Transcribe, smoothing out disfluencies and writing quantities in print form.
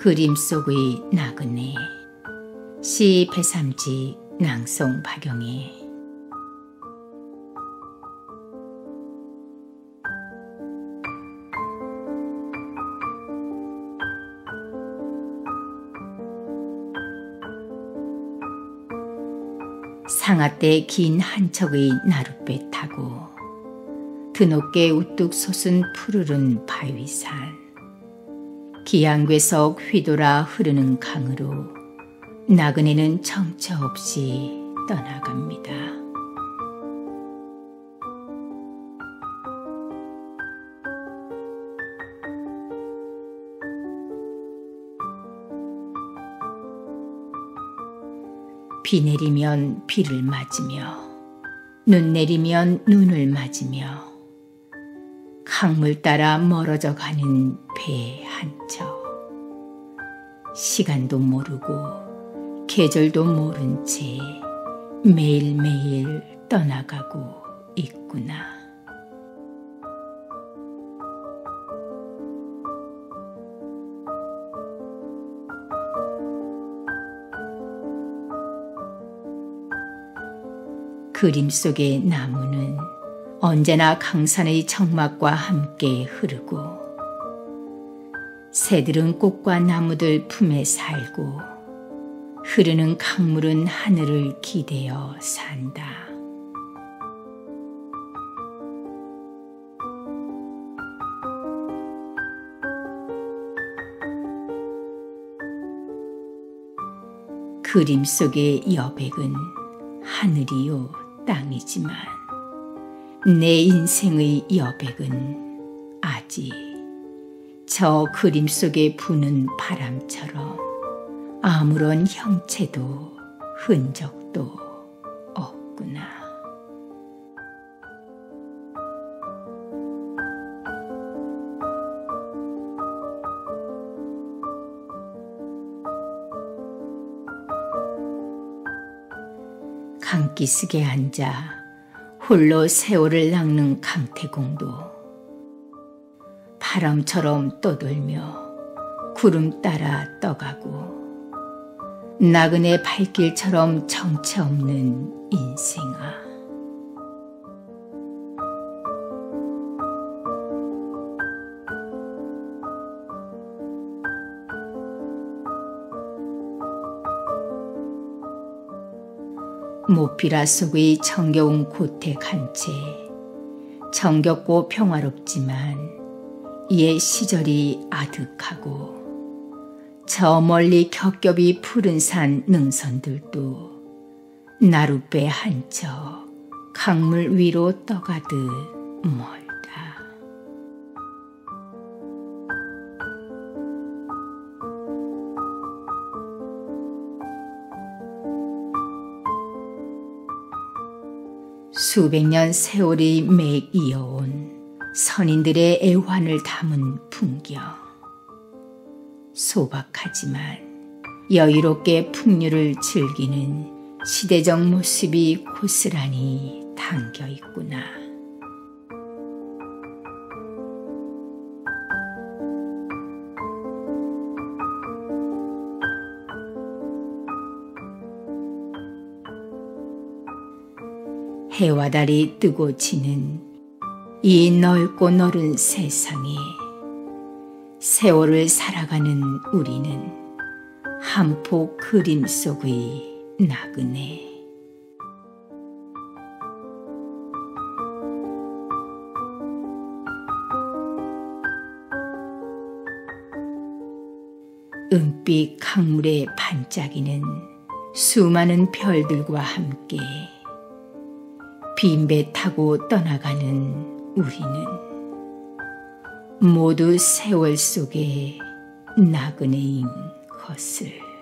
그림 속의 나그네. 시 배삼지 낭송 박영애. 상아때 긴 한 척의 나룻배 타고 드높게 우뚝 솟은 푸르른 바위산, 기양괴석 휘돌아 흐르는 강으로 나그네는 정처 없이 떠나갑니다. 비 내리면 비를 맞으며 눈 내리면 눈을 맞으며 강물 따라 멀어져 가는 배 한 척. 시간도 모르고 계절도 모른 채 매일매일 떠나가고 있구나. 그림 속의 나무는 언제나 강산의 정막과 함께 흐르고, 새들은 꽃과 나무들 품에 살고, 흐르는 강물은 하늘을 기대어 산다. 그림 속의 여백은 하늘이요 땅이지만 내 인생의 여백은 아직 저 그림 속에 부는 바람처럼 아무런 형체도 흔적도 없구나. 강기슭에 앉아 홀로 세월을 낚는 강태공도 바람처럼 떠돌며 구름 따라 떠가고, 나그네 발길처럼 정체 없는 인생아. 모피라 속의 정겨운 고택 한 채, 정겹고 평화롭지만 이의 시절이 아득하고, 저 멀리 겹겹이 푸른 산 능선들도 나룻배 한 척 강물 위로 떠가듯 멀다. 수백 년 세월이 맥 이어온 선인들의 애환을 담은 풍경. 소박하지만 여유롭게 풍류를 즐기는 시대적 모습이 고스란히 담겨 있구나. 해와 달이 뜨고 지는 이 넓고 넓은 세상에 세월을 살아가는 우리는 한 폭 그림 속의 나그네. 은빛 강물에 반짝이는 수많은 별들과 함께 빈배 타고 떠나가는 우리는 모두 세월 속의 나그네인 것을.